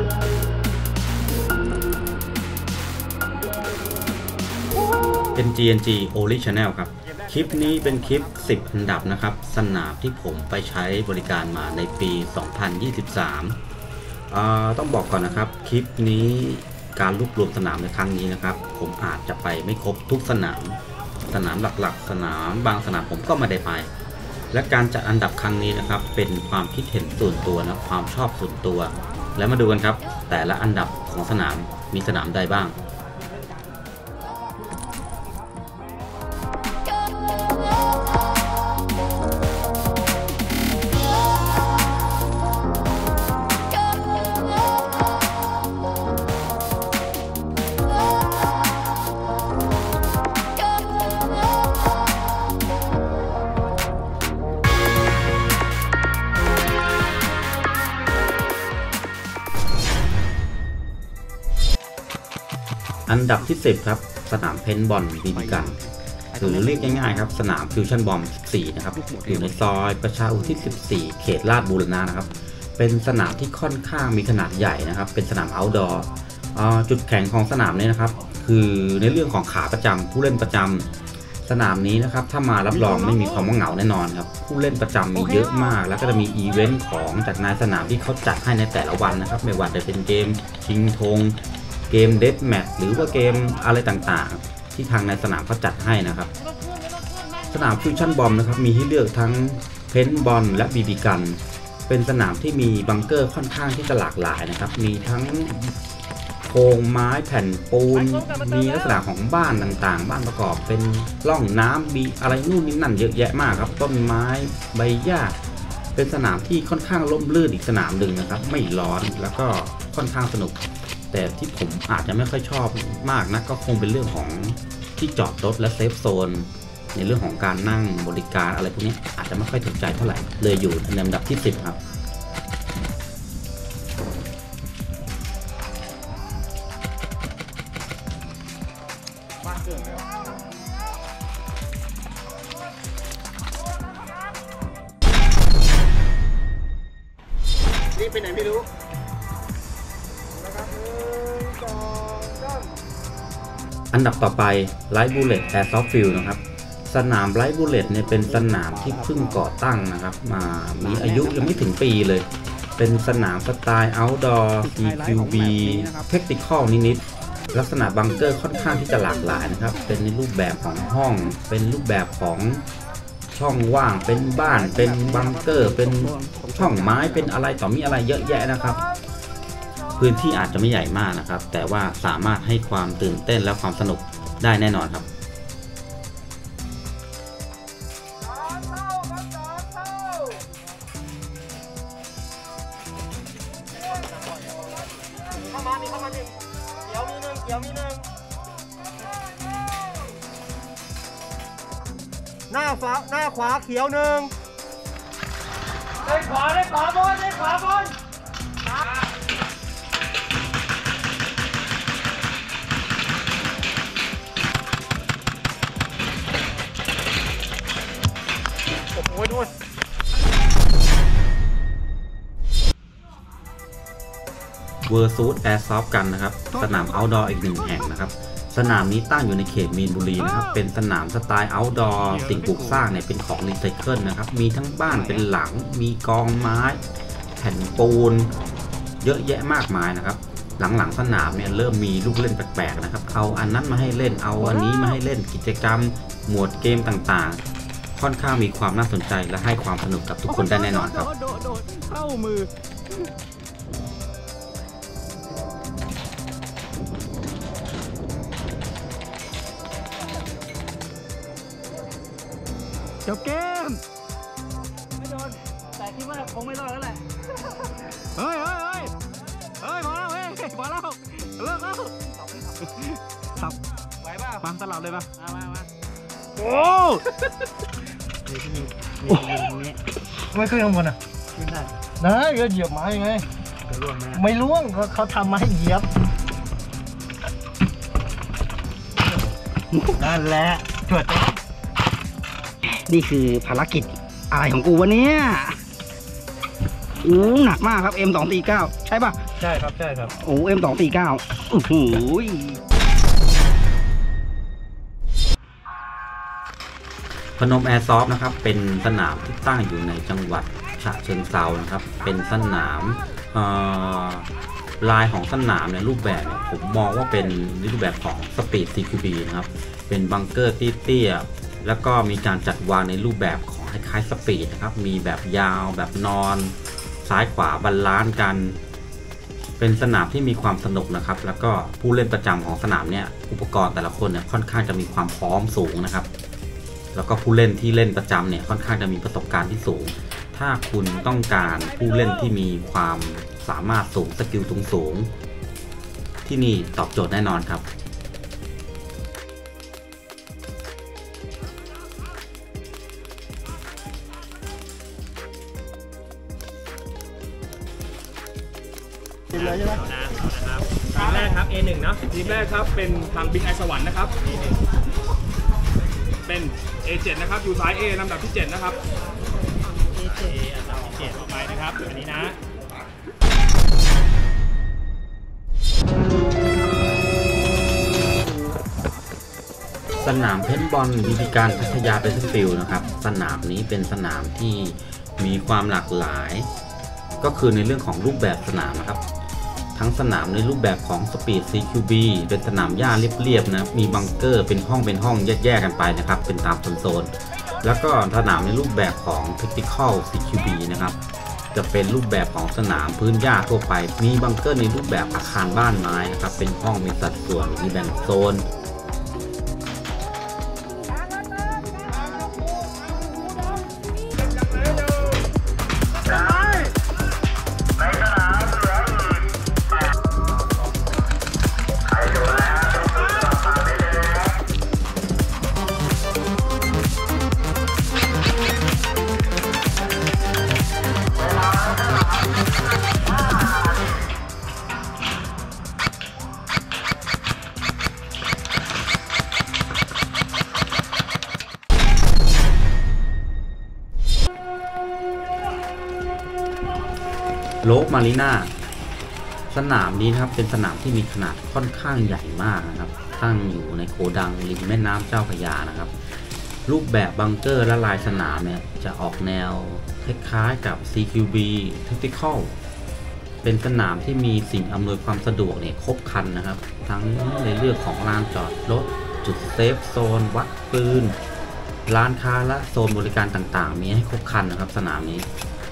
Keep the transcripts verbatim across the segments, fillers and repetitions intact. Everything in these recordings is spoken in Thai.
เป็น จี เอ็น จี Only Channel ครับคลิปนี้เป็นคลิปสิบอันดับนะครับสนามที่ผมไปใช้บริการมาในปี สองพันยี่สิบสามอ่าต้องบอกก่อนนะครับคลิปนี้การรวบรวมสนามในครั้งนี้นะครับผมอาจจะไปไม่ครบทุกสนามสนามหลักๆสนามบางสนามผมก็ไม่ได้ไปและการจัดอันดับครั้งนี้นะครับเป็นความคิดเห็นส่วนตัวนะความชอบส่วนตัวแล้วมาดูกันครับแต่ละอันดับของสนามมีสนามใดบ้างอันดับที่สิบครับสนามเพนบอลบีบีกันหรือเรียกง่ายๆครับสนามฟิวชั่นบอมสิบสี่นะครับอยู่ในซอยประชาอุทิศสิบสี่เขตลาดบูรณะนะครับเป็นสนามที่ค่อนข้างมีขนาดใหญ่นะครับเป็นสนามเอาท์ดอร์จุดแข็งของสนามนี้นะครับคือในเรื่องของขาประจำผู้เล่นประจำสนามนี้นะครับถ้ามารับรองไม่มีความว่าเหงาแน่นอนครับผู้เล่นประจำมีเยอะมากแล้วก็จะมีอีเวนต์ของจากนายสนามที่เขาจัดให้ในแต่ละวันนะครับไม่ว่าจะเป็นเกมชิงธงเกมเดธแมทหรือว่าเกมอะไรต่างๆที่ทางในสนามเขาจัดให้นะครับสนามฟิวชั่นบอมนะครับมีให้เลือกทั้งเพนบอลและบีบีกันเป็นสนามที่มีบังเกอร์ค่อนข้างที่จะหลากหลายนะครับมีทั้งโครงไม้แผ่นปูนมีลักษณะของบ้านต่างๆบ้านประกอบเป็นร่องน้ำมีอะไรนู่นนี่นั่นเยอะแยะมากครับต้นไม้ใบหญ้าเป็นสนามที่ค่อนข้างร่มรื่นอีกสนามหนึ่งนะครับไม่ร้อนแล้วก็ค่อนข้างสนุกแต่ที่ผมอาจจะไม่ค่อยชอบมากนะก็คงเป็นเรื่องของที่จอดรถและเซฟโซนในเรื่องของการนั่งบริการอะไรพวกนี้อาจจะไม่ค่อยถูกใจเท่าไหร่เลยอยู่ในลำดับที่สิบครับรีบไปไหนไม่รู้อันดับต่อไปไลท์บูเลตแอร์ซอฟต์ฟิลด์นะครับสนามไลท์บูเลตเนี่ยเป็นสนามที่เพิ่งก่อตั้งนะครับมามีอายุยังไม่ถึงปีเลยเป็นสนามสไตล์ outdoor ซี คิว บี Tactical นิดๆลักษณะบังเกอร์ค่อนข้างที่จะหลากหลายนะครับเป็นในรูปแบบของห้องเป็นรูปแบบของช่องว่างเป็นบ้านเป็นบังเกอร์เป็นช่องไม้เป็นอะไรต่อมีอะไรเยอะแยะนะครับพื้นที่อาจจะไม่ใหญ่มากนะครับแต่ว่าสามารถให้ความตื่นเต้นและความสนุกได้แน่นอนครับเข้ามามีเข้ามาหนึ่งเขียวมีหนึ่งเขียวมีหนึ่งหน้าฟ้าหน้าขวาเขียวหนึ่งได้ขวาได้ขวาบนได้ขวาบนโอ้ยด้วยเวอร์ซูดแอร์ซอฟกันนะครับสนามเอาท์ดอร์อีกหนึ่งแห่งนะครับสนามนี้ตั้งอยู่ในเขตมีนบุรีนะครับเป็นสนามสไตล์เอาท์ดอร์สิ่งปลูกสร้างเนี่ยเป็นของรีไซเคิลนะครับมีทั้งบ้านเป็นหลังมีกองไม้แผ่นปูนเยอะแยะมากมายนะครับหลังๆสนามเนี่ยเริ่มมีลูกเล่นแปลกๆนะครับเอาอันนั้นมาให้เล่นเอาอันนี้มาให้เล่นกิจกรรมหมวดเกมต่างๆค่อนข้างมีความน่าสนใจและให้ความสนุกกับทุกคนได้แน่นอนครับเข้ามือจบเกมไม่โดนแต่คิดว่าคงไม่รอดแล้วแหละเฮ้ยเฮ้ยเฮ้ยเฮ้ยพอแล้วเฮ้ยพอแล้วเลิกแล้วขับไหวป่ะมาสลับเลยมามามามาโอ้ไม่ขึ้นข้างบนอ่ะขึ้นได้ได้ก็เหยียบไม้ไงไม่ล่วงเขาทำมาให้เหยียบนั่นแหละตรวจนี่คือภารกิจอะไรของกูวะเนี่ยอู้หนักมากครับ เอ็ม สอง สี่ เก้า ใช่ป่ะใช่ครับใช่ครับโอ้เอ็มสองสี่เก้าโอ้โหพนมแอร์ซอฟต์นะครับเป็นสนามที่ตั้งอยู่ในจังหวัดฉะเชิงเทรานะครับเป็นสนามลายของสนามในรูปแบบผมมองว่าเป็นรูปแบบของสปีด ซี คิว บี นะครับเป็นบังเกอร์เตี้ยๆแล้วก็มีการจัดวางในรูปแบบของคล้ายๆสปีดนะครับมีแบบยาวแบบนอนซ้ายขวาบาลานซ์กันเป็นสนามที่มีความสนุกนะครับแล้วก็ผู้เล่นประจำของสนามเนี่ยอุปกรณ์แต่ละคนเนี่ยค่อนข้างจะมีความพร้อมสูงนะครับแล้วก็ผู้เล่นที่เล่นประจำเนี่ยค่อนข้างจะมีประสบการณ์ที่สูงถ้าคุณต้องการผู้เล่นที่มีความสามารถสูงสกิลสูงที่นี่ตอบโจทย์แน่นอนครับทีมแรกใช่ไหมนะครับทีมแรกครับ เอ หนึ่ง เนาะทีมแรกครับเป็นทางบิ๊กไอสวรรค์นะครับเป็น เอ เจ็ด นะครับอยู่สาย A ลำดับที่เจ็ดนะครับ เอ เจ็ด ลำดับที่เจ็ดต่อไปนะครับอันนี้นะสนามเพนบอลบีบีการพัทยาเบสฟิลด์นะครับสนามนี้เป็นสนามที่มีความหลากหลายก็คือในเรื่องของรูปแบบสนามนะครับทั้งสนามในรูปแบบของ Speed ซี คิว บี เป็นสนามหญ้าเรียบๆนะมีบังเกอร์เป็นห้องเป็นห้องแยกๆกันไปนะครับเป็นตามโซนๆแล้วก็สนามในรูปแบบของ Tactical ซี คิว บี นะครับจะเป็นรูปแบบของสนามพื้นหญ้าทั่วไปมีบังเกอร์ในรูปแบบอาคารบ้านไม้นะครับเป็นห้องมีสัดส่วนมีแบ่งโซนโลกมารีนาสนามนี้นะครับเป็นสนามที่มีขนาดค่อนข้างใหญ่มากนะครับตั้งอยู่ในโกดังริมแม่น้ำเจ้าพระยานะครับรูปแบบบังเกอร์และลายสนามเนี่ยจะออกแนวคล้ายๆกับ ซี คิว บี Tactical เป็นสนามที่มีสิ่งอำนวยความสะดวกเนี่ยครบครันนะครับทั้งในเรื่องของลานจอดรถจุดเซฟโซนวัดปืนร้านค้าและโซนบริการต่างๆมีให้ครบครันนะครับสนามนี้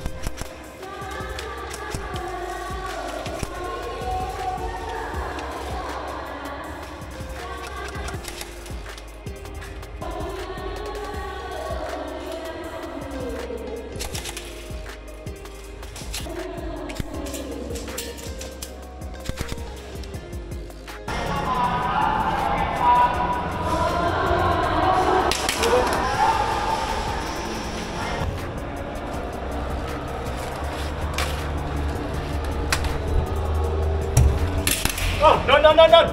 โดนโดนโดนโดน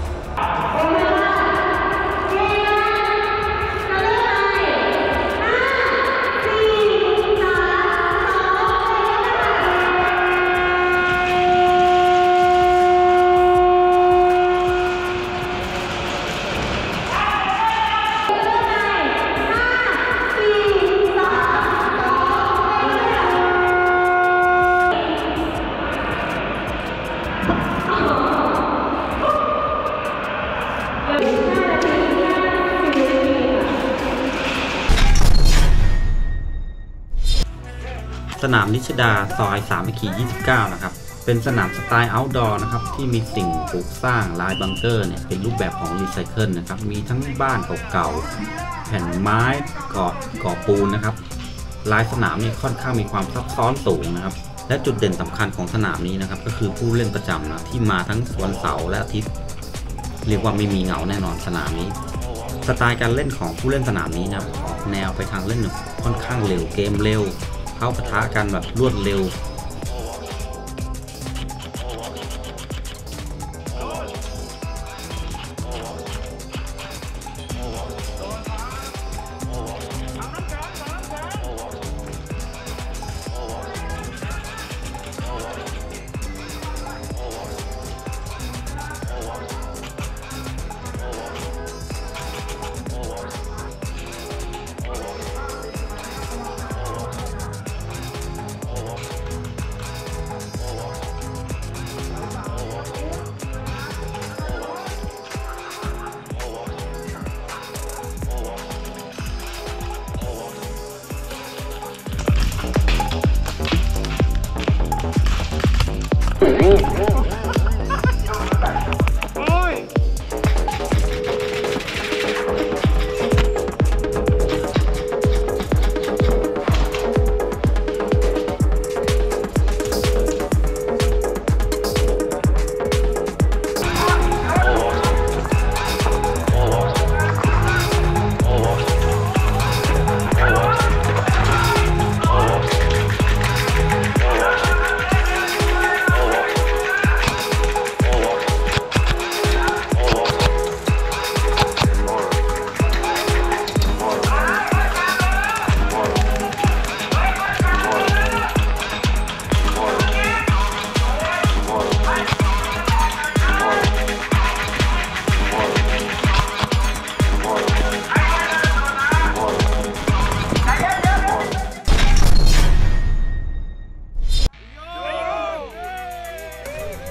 สนามนิชดาซอยสามัคคียี่สิบเก้านะครับเป็นสนามสไตล์เอาท์ดอร์นะครับที่มีสิ่งปลูกสร้างลายบังเกอร์เนี่ยเป็นรูปแบบของรีไซเคิลนะครับมีทั้งบ้านเก่าๆแผ่นไม้ก่อก่อปูนนะครับลายสนามนี่ค่อนข้างมีความซับซ้อนสูงนะครับและจุดเด่นสำคัญของสนามนี้นะครับก็คือผู้เล่นประจำนะที่มาทั้งวันเสาร์และอาทิตย์เรียกว่าไม่มีเหงาแน่นอนสนามนี้สไตล์การเล่นของผู้เล่นสนามนี้นะครับออกแนวไปทางเล่นค่อนข้างเร็วเกมเร็วเข้าปะทะกันแบบรวดเร็ว ส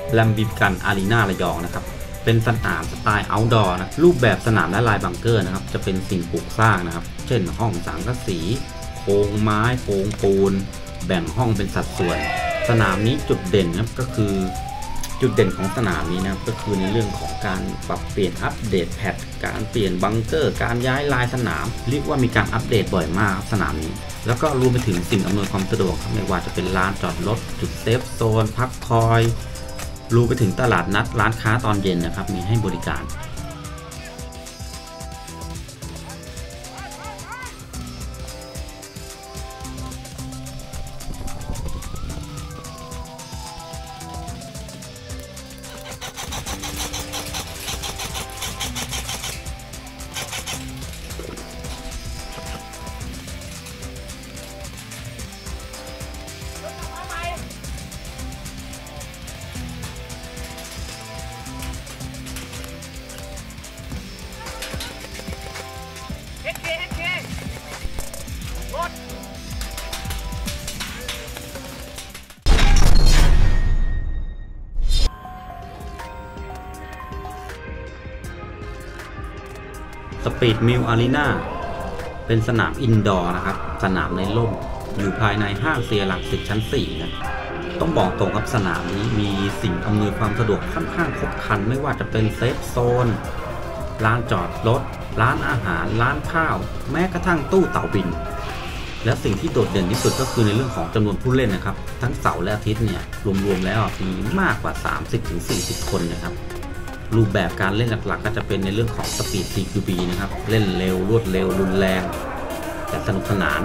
แลมบิกันอารีนาระยองนะครับเป็นสนามสไตล์เอาท์ดอร์นะรูปแบบสนามและลายบังเกอร์นะครับจะเป็นสิ่งปลูกสร้างนะครับเช่นห้องสังกะสีโครงไม้โครงปูนแบ่งห้องเป็นสัดส่วนสนามนี้จุดเด่นนะครับก็คือจุดเด่นของสนามนี้นะครับก็คือในเรื่องของการปรับเปลี่ยนอัปเดตแพทการเปลี่ยนบังเกอร์การย้ายลายสนามเรียกว่ามีการอัปเดตบ่อยมากสนามนี้แล้วก็รวมไปถึงสิ่งอำนวยความสะดวกไม่ว่าจะเป็นลานจอดรถจุดเซฟโซนพักคอยรวมไปถึงตลาดนัดร้านค้าตอนเย็นนะครับมีให้บริการสปีดมิลอารีนาเป็นสนามอินดอร์นะครับสนามในร่มอยู่ภายในห้างเซียหลักสิบชั้นสี่นะต้องบอกตรงครับสนามนี้มีสิ่งอำนวยความสะดวกค่อนข้างครบครันไม่ว่าจะเป็นเซฟโซนลานจอดรถร้านอาหารร้านข้าวแม้กระทั่งตู้เต่าบินและสิ่งที่โดดเด่นที่สุดก็คือในเรื่องของจำนวนผู้เล่นนะครับทั้งเสาร์และอาทิตย์เนี่ยรวมๆแล้วมีมากกว่า สามสิบถึงสี่สิบ คนนะครับรูปแบบการเล่นหลักๆก็จะเป็นในเรื่องของ Speed ซี คิว บี นะครับเล่นเร็วรวดเร็วรุนแรงแต่สนุกสนาน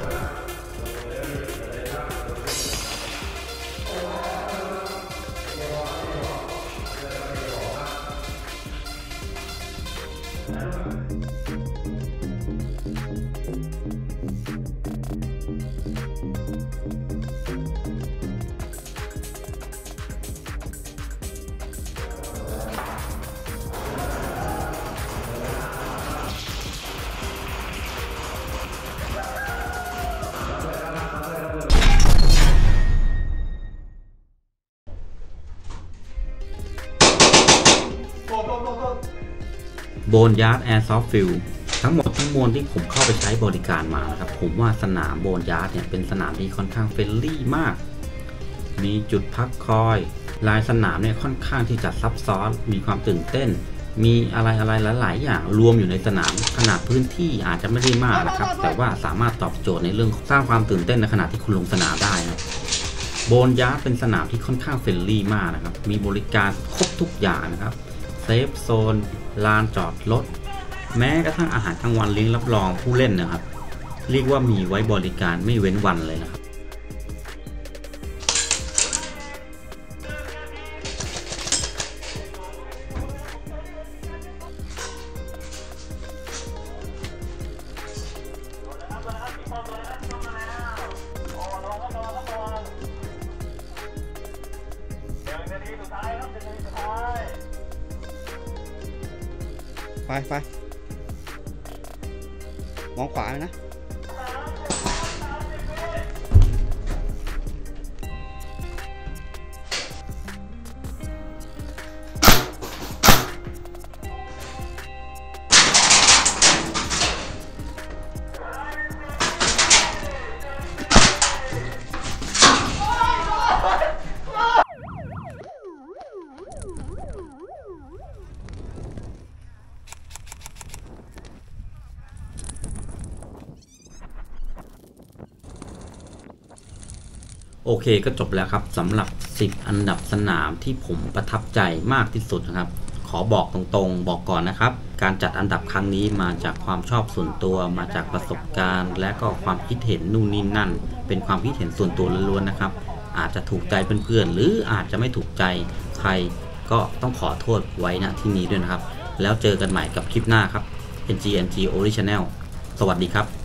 โบนยาร์ดแอร์ซอฟต์ฟิลด์ทั้งหมดทั้งมวลที่ผมเข้าไปใช้บริการมานะครับผมว่าสนามโบนยาร์ดเนี่ยเป็นสนามที่ค่อนข้างเฟรนลี่มากมีจุดพักคอยลายสนามเนี่ยค่อนข้างที่จะซับซ้อนมีความตื่นเต้นมีอะไรอะไรหลายๆอย่างรวมอยู่ในสนามขนาดพื้นที่อาจจะไม่ได้มากนะครับแต่ว่าสามารถตอบโจทย์ในเรื่องสร้างความตื่นเต้นในขณะที่คุณลงสนามได้นะโบนยาร์ดเป็นสนามที่ค่อนข้างเฟรนลี่มากนะครับมีบริการครบทุกอย่างนะครับเซฟโซนลานจอดรถแม้กระทั่งอาหารกลางวันเลี้ยงรับรองผู้เล่นนะครับเรียกว่ามีไว้บริการไม่เว้นวันเลยนะครับไปไปมองขวาเลยนะโอเคก็จบแล้วครับสำหรับสิบอันดับสนามที่ผมประทับใจมากที่สุดนะครับขอบอกตรงๆบอกก่อนนะครับการจัดอันดับครั้งนี้มาจากความชอบส่วนตัวมาจากประสบการณ์และก็ความคิดเห็นนู่นนี่นั่นเป็นความคิดเห็นส่วนตัวล้วนๆนะครับอาจจะถูกใจเพื่อนๆหรืออาจจะไม่ถูกใจใครก็ต้องขอโทษไว้ณที่นี้ด้วยนะครับแล้วเจอกันใหม่กับคลิปหน้าครับ เอ็น จี เอ็น จี Original สวัสดีครับ